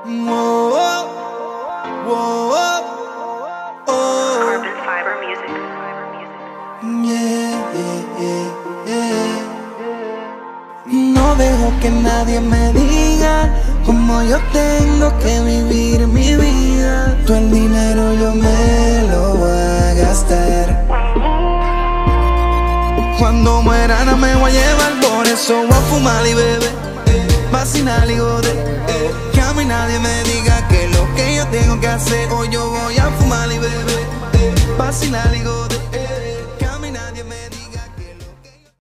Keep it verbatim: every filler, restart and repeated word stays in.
Whoa, whoa, whoa, oh. Carbon fiber music. Yeah, yeah, yeah, yeah. No dejo que nadie me diga cómo yo tengo que vivir mi vida. Todo el dinero yo me lo voy a gastar. Cuando muera no me voy a llevar, por eso voy a fumar y beber, vacinar y joder, eh. Que a mí nadie me diga que lo que yo tengo que hacer. Hoy yo voy a fumar y beber, eh. vacinar y joder, eh.